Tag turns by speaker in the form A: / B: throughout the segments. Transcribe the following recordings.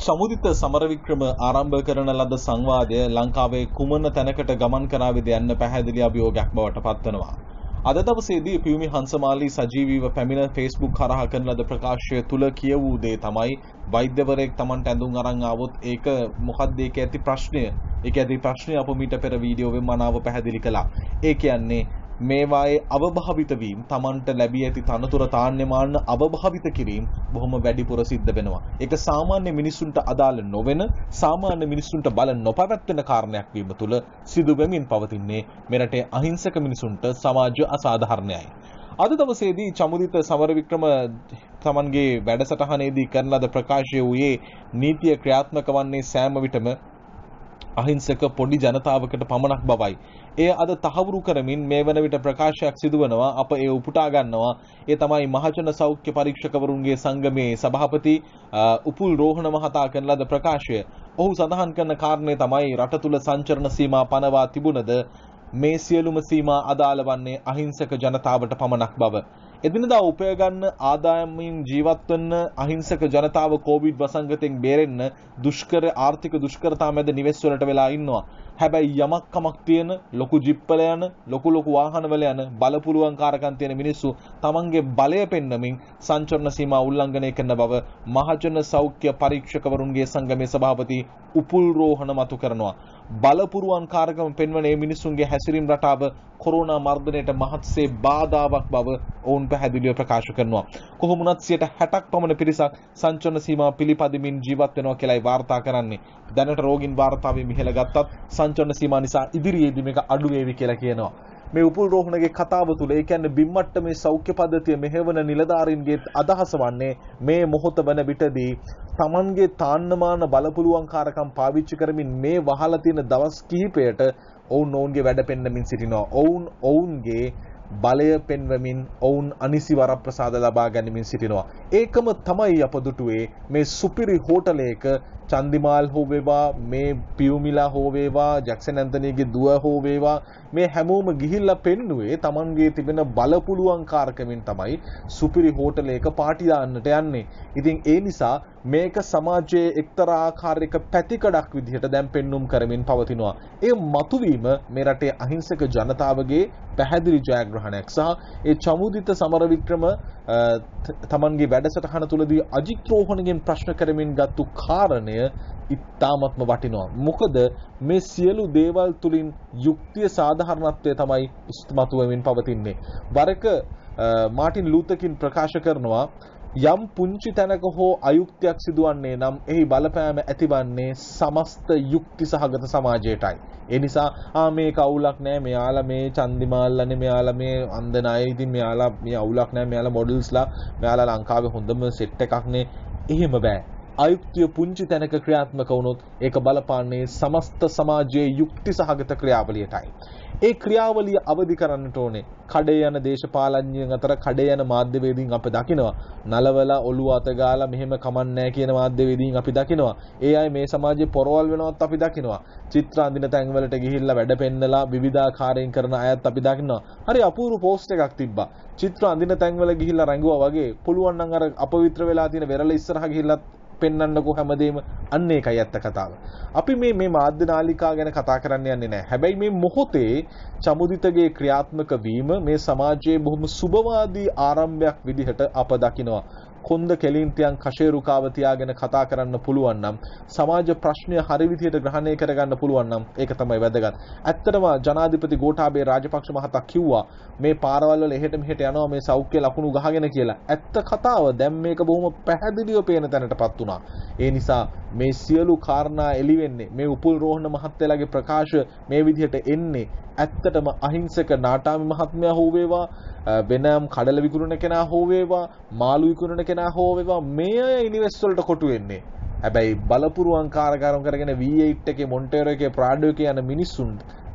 A: චමුදිත සමරවික්‍රම ආරම්භ කරන ලද සංවාදය ලංකාවේ කුමන තැනකට ගමන් කරාවිද යන්න පැහැදිලි අභියෝගයක් බවට පත්වනවා. අද දවසේදී පියුමි හංසමාලි සජීවීව පැමිණ Facebook කරහා කරන ලද ප්‍රකාශය තුල කියවූ දේ තමයි වෛද්‍යවරයෙක් Tamanට ඇඳුම් අරන් ආවොත් ඒක මොකක්ද ඒක ඇති ප්‍රශ්නය. ඒක ඇති ප්‍රශ්නය අප මීට පෙර වීඩියෝවෙන් මනාව පැහැදිලි කළා. ඒ කියන්නේ මේවායේ අවභාවිත වීම Tamanට ලැබී ඇති තනතුර තාන්නමාන අවභාවිත කිරීම බොහොම වැඩිපුර සිද්ධ වෙනවා. ඒක සාමාන්‍ය මිනිසුන්ට අදාළ නොවන සාමාන්‍ය මිනිසුන්ට බල නොපවත්වන කාරණයක් වීම තුළ සිදු වෙමින් පවතින්නේ මෙරටේ අහිංසක මිනිසුන්ට සමාජ අසාධාරණයයි. අද දවසේදී චමුදිත සමරවික්‍රම තමන්ගේ වැඩසටහනේදී කරන ලද ප්‍රකාශය වූයේ නීතිය ක්‍රියාත්මක වන්නේ සෑම විටම අහිංසක පොඩි ජනතාවකට පමණක් බවයි. එය අද තහවුරු කරමින් මේ වන විට ප්‍රකාශයක් සිදුවනවා. අප ඒ උපුටා ගන්නවා. ඒ තමයි මහජන සෞඛ්‍ය පරීක්ෂකවරුන්ගේ සංගමේ සභාපති උපුල් රෝහණ මහතා කරන ලද ප්‍රකාශය. ඔහු සඳහන් කරන කාරණේ තමයි රට තුල සංචරණ සීමා පනවා තිබුණද මේ සියලුම සීමා අදාළ වන්නේ අහිංසක ජනතාවට පමණක් බව. එදිනදා උපය ගන්න ආදායමින් ජීවත් වන අහිංසක ජනතාව කොවිඩ් වසංගතයෙන් බේරෙන්න දුෂ්කර ආර්ථික දුෂ්කරතා මැද නිවෙස් වලට වෙලා ඉන්නවා. හැබැයි යමක් කමක් තියෙන ලොකු ජිප්පල යන ලොකු වාහනවල යන බලපුලුවන්කාරකම් තියෙන මිනිස්සු තමන්ගේ බලය පෙන්නමින් සංචරණ සීමා උල්ලංඝනය කරන බව මහජන සෞඛ්‍ය පරීක්ෂකවරුන්ගේ සංගමේ සභාපති උපුල් රෝහණ මතු කරනවා. බලපුරුවන්කාරකම් පෙන්වන මේ මිනිසුන්ගේ හැසිරීම් රටාව කොරෝනා මර්ධනයට මහත්සේ බාධාවක් බව ඔවුන් පැහැදිලිව ප්‍රකාශ කරනවා. කොහොම වුණත් 60ක් පමණ පිරිසක් සංචරණ සීමා පිළිපදිමින් ජීවත් වෙනවා කියලායි වාර්තා කරන්නේ. දැනට රෝගීන් වාර්තාවේ මිහෙල ගත්තත් සංචරණ සීමා නිසා ඉදිරියේදී මේක අඩු වේවි කියලා කියනවා. මේ උපුල් රෝහණගේ කතාව තුළ ඒ කියන්නේ බිම්මට්ටමේ සෞඛ්‍ය පද්ධතිය මෙහෙවන නිලධාරීන්ගේ අදහස වන්නේ මේ මොහොත වන විටදී Tamanගේ තාන්නමාන බලපුලුවන්කාරකම් පාවිච්චි කරමින් මේ වහලා තියෙන දවස් කිහිපයට ඔවුන්ගේ වැඩ පෙන්නමින් සිටිනවා. ඔවුන්ගේ බලය පෙන්වමින් ඔවුන් අනිසි වරප්‍රසාද ලබා ගැනීමෙන් සිටිනවා. ඒකම තමයි අප දුටුවේ මේ සුපිරි හෝටලයක චන්දිමාල් හෝ වේවා මේ පියුමිලා හෝ වේවා ජැක්සන් ඇන්තනීගේ දුව හෝ වේවා මේ හැමෝම ගිහිල්ලා පෙන්නුවේ Tamanගේ තිබෙන බලපුලුවන්කාරකමින් තමයි සුපිරි හෝටලයක පාටි දාන්නට යන්නේ. ඉතින් ඒ නිසා මේක සමාජයේ එක්තරා ආකාරයක පැතිකඩක් විදිහට දැන් පෙන්눔 කරමින් පවතිනවා. ඒ මතුවීම මේ රටේ අහිංසක ජනතාවගේ පැහැදිලි ජයග්‍රහණයක් සහ ඒ චමුදිත සමරවික්‍රම තමන්ගේ වැඩසටහන තුලදී අජිත් රෝහණගෙන් ප්‍රශ්න කරමින් ගත්තු කාරණය ඉතාමත්ම වටිනවා. මොකද මේ සියලු දේවල් තුලින් යුක්තිය සාධාරණත්වය තමයි ඉස්මතු වෙමින් පවතින්නේ. වරක මාටින් ලූතර් ප්‍රකාශ කරනවා යම් පුංචි තැනක හෝ අයුක්තියක් සිදුවන්නේ නම් එහි බලපෑම ඇතිවන්නේ සමස්ත යුක්ති සහගත සමාජයටයි. ඒ නිසා මේක අවුලක් නෑ මෙයාලා මේ චන්දිමාල්ලානේ මෙයාලා මේ අන්ධ ණය ඉතින් මෙයාලා මේ අවුලක් නෑ මෙයාලා මොඩල්ස්ලා මෙයාලා ලංකාවේ හොඳම සෙට් එකක්නේ. එහෙම බෑ. අයුක්තිය පුංචි තැනක ක්‍රියාත්මක වුණොත් ඒක බලපාන්නේ සමස්ත සමාජයේ යුක්ති සහගත ක්‍රියාවලියටයි. ඒ ක්‍රියාවලිය අවදි කරන්නට ඕනේ. කඩේ යන දේශපාලඥයන් අතර කඩේ යන මාධ්‍යවේදීන් අපි දකිනවා. නලවලා ඔළුව අත ගාලා මෙහෙම කමන්නේ කියන මාධ්‍යවේදීන් අපි දකිනවා. ඒ අය මේ සමාජයේ පොරවල් වෙනවත් අපි දකිනවා. චිත්‍ර අඳින තැන්වලට ගිහිල්ලා වැඩ පෙන්නලා විවිධාකාරයෙන් කරන අයත් අපි දකිනවා. හරි අපූර්ව පෝස්ට් එකක් තිබ්බා. චිත්‍ර අඳින තැන්වල ගිහිල්ලා රැඟුවා වගේ පුළුවන් නම් අර අපවිත්‍ර වෙලා තියෙන වෙරළ ඉස්සරහ ගිහිල්ලා පෙන්වන්නකෝ හැමදේම. අන්න ඒකයි ඇත්ත කතාව. අපි මේ මාධ්‍ය නාලිකා ගැන කතා කරන්න යන්නේ නැහැ. හැබැයි මේ මොහොතේ චමුදිතගේ ක්‍රියාත්මක වීම මේ සමාජයේ බොහොම සුබවාදී ආරම්භයක් විදිහට අප දකිනවා. කොන්ද කෙලින්ටියන් කෂේරුකාව තියාගෙන කතා කරන්න පුළුවන් නම් සමාජ ප්‍රශ්නය හරි විදිහට ග්‍රහණය කරගන්න පුළුවන් නම් ඒක තමයි වැදගත්. ඇත්තටම ජනාධිපති ගෝඨාභය රාජපක්ෂ මහතා කිව්වා මේ පාරවල් වල එහෙට මෙහෙට යනවා මේ සෞඛ්‍ය ලකුණු ගහගෙන කියලා. ඇත්ත කතාව දැන් මේක බොහොම පැහැදිලිව පේන තැනටපත් වුණා. ඒ නිසා මේ සියලු කාරණා එළි වෙන්නේ මේ උපුල් රෝහණ මහත්තයාගේ ප්‍රකාශ මේ විදිහට එන්නේ ඇත්තටම අහිංසක නාටාමි මහත්මයා හෝ වේවා වෙනම කඩල විකුණන කෙනා හෝ වේවා මාළු විකුණන කෙනා හෝ වේවා මේ අය ඉනිවෙස් වලට කොටු වෙන්නේ. හැබැයි බලපුරුවන්කාරකම් කරගෙන V8 එකේ මොන්ටේරෝ එකේ ප්‍රාඩෝ එකේ යන මිනිස්සුන්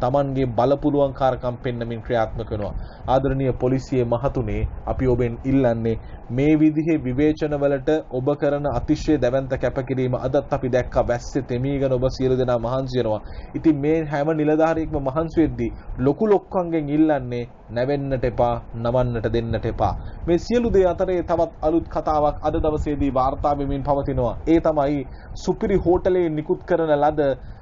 A: Tamanගේ බලපුලුවන්කාරකම් පෙන්වමින් ක්‍රියාත්මක වෙනවා. ආදරණීය පොලිසියේ මහතුනේ අපි ඔබෙන් ඉල්ලන්නේ මේ විදිහේ විවේචනවලට ඔබ කරන අතිශය දැවැන්ත කැපකිරීම අදත් අපි දැක්කා වැස්සේ තෙමීගෙන ඔබ සියලු දෙනා මහන්සි වෙනවා. ඉතින් මේ හැම නිලධාරියෙක්ම මහන්සි වෙද්දී ලොකු ලොක්කන්ගෙන් ඉල්ලන්නේ නැවෙන්නට එපා, නවන්නට දෙන්නට එපා. මේ සියලු දේ අතරේ තවත් අලුත් කතාවක් අද දවසේදී වාර්තා වෙමින් පවතිනවා. ඒ තමයි සුපිරි හෝටලේ නිකුත් කරන ලද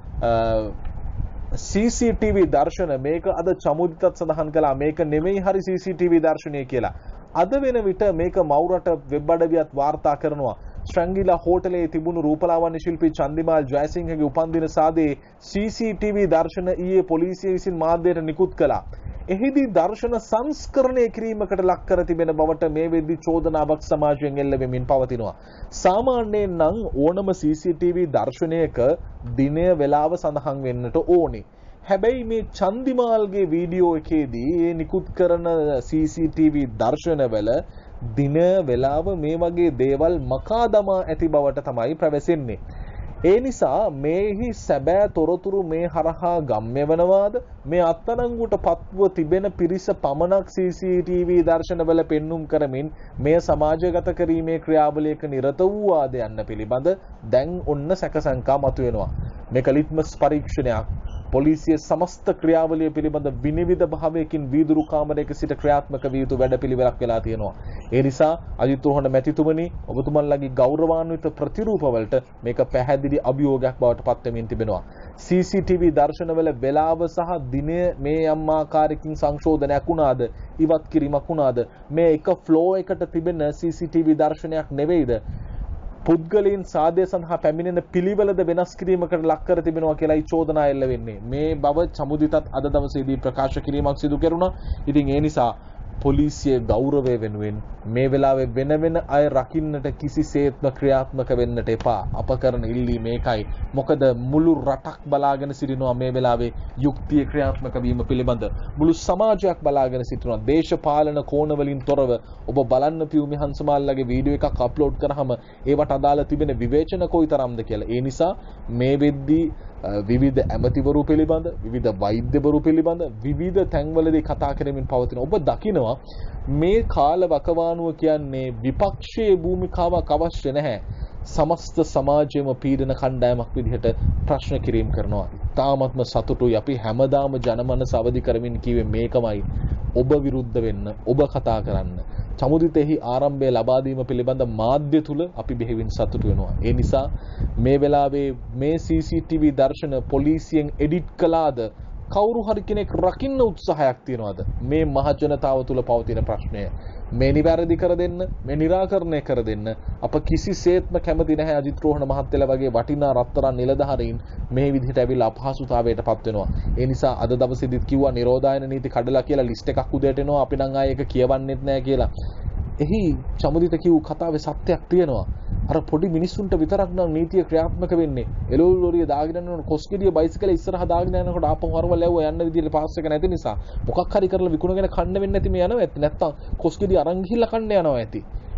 A: CCTV දර්ශන. මේක අද චමුදිතත් සඳහන් කළා මේක නෙමෙයි හරි CCTV දර්ශනය කියලා. අද වෙන විට මේක මවුරට වෙබ් අඩවියත් වාර්තා කරනවා. ශ්‍රංගිලා හෝටලේ තිබුණු රූපලාවන්‍ය ශිල්පී චන්දිමාල් ජයසිංහගේ උපන්දින සාදේ CCTV දර්ශන ඊයේ පොලිසිය විසින් මාධ්‍යයට නිකුත් කළා. එහිදී දර්ශන සංස්කරණය කිරීමකට ලක් කර තිබෙන බවට මේ වෙද්දී චෝදනාවක් සමාජයෙන් එල්ල වෙමින් පවතිනවා. සාමාන්‍යයෙන් නම් ඕනම CCTV දර්ශනයක දිනය වේලාව සඳහන් වෙන්නට ඕනේ. හැබැයි මේ චන්දිමාල්ගේ වීඩියෝ එකේදී ඒ නිකුත් කරන CCTV දර්ශනවල දින වේලාව මේ වගේ දේවල් මකා දමා ඇති බවට තමයි ප්‍රවැසෙන්නේ. ඒ නිසා මේහි සැබෑ තොරතුරු මේ හරහා ගම්ම්‍ය වනවාද මේ අත්අඩංගුවට පත්ව තිබෙන පිරිස පමණක් CCTV දර්ශනවල පෙන්눔 කරමින් මේ සමාජගත කිරීමේ ක්‍රියාවලියක නිරත වූවාද යන්න පිළිබඳ දැන් ඔන්න සැකසංකා මතුවෙනවා. මේක ලිට්මස් පරීක්ෂණයක්. පොලිසිය සමස්ත ක්‍රියාවලිය පිළිබඳ විනිවිද භාවයකින් වීදුරු කාමරයක සිට ක්‍රියාත්මක විය යුතු වැඩපිළිවෙලක් වෙලා තියෙනවා. ඒ නිසා අජිත් රෝහණ මැතිතුමනි ඔබතුමන්ලගේ ගෞරවාන්විත ප්‍රතිරූපවලට මේක පැහැදිලි අභියෝගයක් බවට පත් වෙමින් තිබෙනවා. CCTV දර්ශනවල වේලාව සහ දිනය මේ යම් ආකාරයකින් සංශෝධනයක් වුණාද ඉවත් කිරීමක් වුණාද මේ එක ෆ්ලෝ එකට තිබෙන CCTV දර්ශනයක් නෙවෙයිද? පුද්ගලයන් සාදය සඳහා පැමිණෙන පිළිවෙලද වෙනස් කිරීමකට ලක් කර තිබෙනවා කියලායි චෝදනා එල්ල වෙන්නේ. මේ බව චමුදිතත් අද දවසේදී ප්‍රකාශ කිරීමක් සිදු කෙරුණා. ඉතින් ඒ නිසා පොලිසිය ගෞරවය වෙනුවෙන් මේ වෙලාවේ වෙන අය රකින්නට කිසිසේත්ම ක්‍රියාත්මක වෙන්නට එපා. අප කරන ඉල්ලීම මේකයි. මොකද මුළු රටක් බලාගෙන සිටිනවා මේ වෙලාවේ යුක්තිය ක්‍රියාත්මක වීම පිළිබඳ. මුළු සමාජයක් බලාගෙන සිටිනවා. දේශපාලන කෝණ වලින් තොරව ඔබ බලන්න පියුමි හංසමාල්ලගේ වීඩියෝ එකක් අප්ලෝඩ් කරාම ඒවට අදාළ තිබෙන විවේචන කොයිතරම්ද කියලා. ඒ නිසා මේ වෙද්දී විවිධ ඇමතිවරු පිළිබඳ විවිධ වෛද්‍යවරු පිළිබඳ විවිධ තැන්වලදී කතා කරමින් පවතින ඔබ දකිනවා මේ කාල වකවානුව කියන්නේ විපක්ෂයේ භූමිකාවක් අවශ්‍ය නැහැ. සමස්ත සමාජයේම පීඩන කණ්ඩායමක් විදිහට ප්‍රශ්න කිරීම කරනවා. තාමත්ම සතුටුයි අපි හැමදාම ජනමනස අවදි කරමින් කිව්වේ මේකමයි. ඔබ විරුද්ධ වෙන්න, ඔබ කතා කරන්න. චමුදිතෙහි ආරම්භය ලබා දීම පිළිබඳ මාධ්‍ය තුල අපි බෙහෙවින් සතුටු වෙනවා. ඒ නිසා මේ වෙලාවේ මේ CCTV දර්ශන පොලිසියෙන් එඩිට් කළාද කවුරු හරි කෙනෙක් රකින්න උත්සාහයක් තියනවාද? මේ මහ ජනතාව තුල පවතින ප්‍රශ්නය මේ නිවැරදි කර දෙන්න, මේ निराකරණය කර දෙන්න අප කිසිසේත්ම කැමති නැහැ. අජිත් රෝහණ මහත්තයලා වගේ වටිනා රත්තරන් නිලධාරීන් මේ විදිහට ඇවිල්ලා අපහසුතාවයටපත් වෙනවා. ඒ නිසා අද දවසේදීත් කිව්වා නිරෝධායන නීති කඩලා කියලා ලිස්ට් එකක් උදේට එනවා. අපි නම් ආයේ ඒක කියවන්නෙත් නැහැ කියලා. එහි චමුදිත කිව් කතාවේ සත්‍යයක් තියෙනවා. අර පොඩි මිනිස්සුන්ට විතරක් නම් නීතිය ක්‍රියාත්මක වෙන්නේ. එළවලු ලෝරිය දාගෙන යනකොට කොස්ගෙඩිය බයිසිකලේ ඉස්සරහා දාගෙන යනකොට ආපහු හරවල යවුව යන්න විදිහට පාස් එක නැති නිසා මොකක් හරි කරලා විකුණගෙන කන්න වෙන්නේ නැති මේ යනවා ඇති. නැත්තම් කොස්ගෙඩිය අරන් ගිහිල්ලා කන්න යනවා ඇති.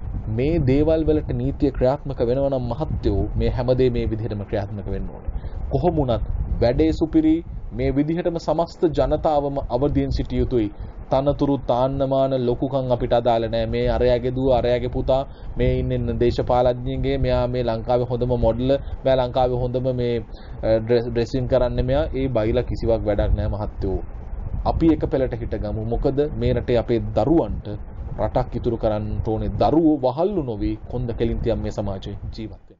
A: මේ දේවල් වලට නීතිය ක්‍රියාත්මක වෙනවා නම් මහත්යෝ මේ හැමදේ මේ විදිහටම ක්‍රියාත්මක වෙන්න ඕනේ. කොහොම වුණත් වැඩේ සුපිරි මේ විදිහටම සමස්ත ජනතාවම අවදීන් සිටිය යුතුයි. තනතුරු තාන්නමාන ලොකුකම් අපිට අදාළ නැහැ. මේ අරයාගේ දුව අරයාගේ පුතා මේ ඉන්න දේශපාලඥයන්ගේ මෙයා මේ ලංකාවේ හොඳම මොඩල් මෙයා ලංකාවේ හොඳම මේ ඩ්‍රෙසින් කරන්නේ මෙයා ඒ බයිලා කිසිවක් වැඩක් නැහැ මහත්තයෝ. අපි එක පෙළට හිටගමු. මොකද මේ රටේ අපේ දරුවන්ට රටක් ඉතුරු කරන්න ඕනේ. දරුවෝ වහල්ලු නොවි කොන්ද කෙලින් තියම් මේ සමාජයේ ජීවත්